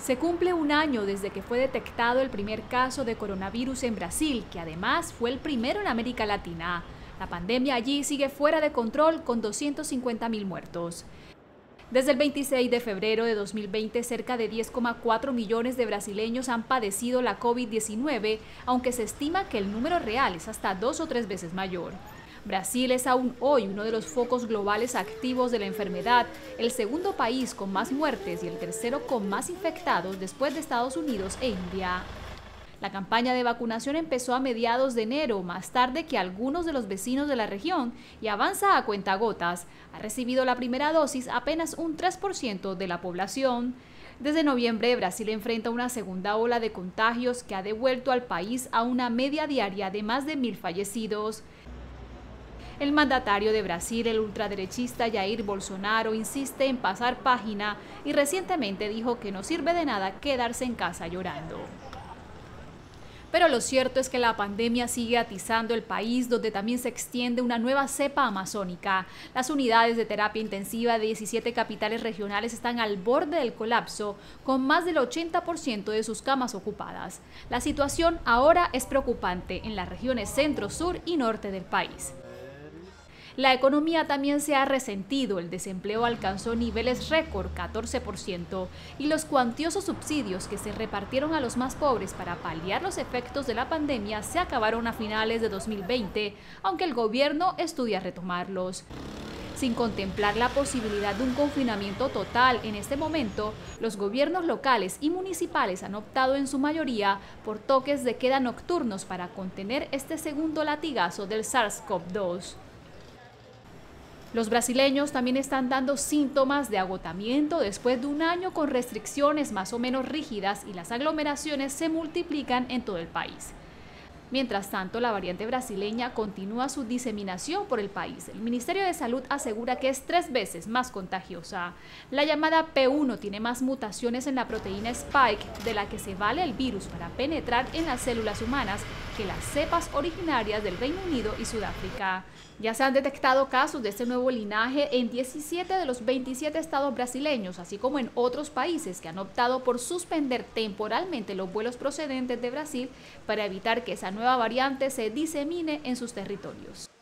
Se cumple un año desde que fue detectado el primer caso de coronavirus en Brasil, que además fue el primero en América Latina. La pandemia allí sigue fuera de control con 250.000 muertos. Desde el 26 de febrero de 2020, cerca de 10,4 millones de brasileños han padecido la COVID-19, aunque se estima que el número real es hasta 2 o 3 veces mayor. Brasil es aún hoy uno de los focos globales activos de la enfermedad, el segundo país con más muertes y el tercero con más infectados después de Estados Unidos e India. La campaña de vacunación empezó a mediados de enero, más tarde que algunos de los vecinos de la región, y avanza a cuentagotas. Ha recibido la primera dosis apenas un 3% de la población. Desde noviembre, Brasil enfrenta una segunda ola de contagios que ha devuelto al país a una media diaria de más de 1.000 fallecidos. El mandatario de Brasil, el ultraderechista Jair Bolsonaro, insiste en pasar página y recientemente dijo que no sirve de nada quedarse en casa llorando. Pero lo cierto es que la pandemia sigue atizando el país, donde también se extiende una nueva cepa amazónica. Las unidades de terapia intensiva de 17 capitales regionales están al borde del colapso, con más del 80% de sus camas ocupadas. La situación ahora es preocupante en las regiones centro, sur y norte del país. La economía también se ha resentido, el desempleo alcanzó niveles récord, 14%, y los cuantiosos subsidios que se repartieron a los más pobres para paliar los efectos de la pandemia se acabaron a finales de 2020, aunque el gobierno estudia retomarlos. Sin contemplar la posibilidad de un confinamiento total en este momento, los gobiernos locales y municipales han optado en su mayoría por toques de queda nocturnos para contener este segundo latigazo del SARS-CoV-2. Los brasileños también están dando síntomas de agotamiento después de un año con restricciones más o menos rígidas y las aglomeraciones se multiplican en todo el país. Mientras tanto, la variante brasileña continúa su diseminación por el país. El Ministerio de Salud asegura que es 3 veces más contagiosa. La llamada P1 tiene más mutaciones en la proteína Spike, de la que se vale el virus para penetrar en las células humanas, que las cepas originarias del Reino Unido y Sudáfrica. Ya se han detectado casos de este nuevo linaje en 17 de los 27 estados brasileños, así como en otros países que han optado por suspender temporalmente los vuelos procedentes de Brasil para evitar que esa nueva variante se disemine en sus territorios.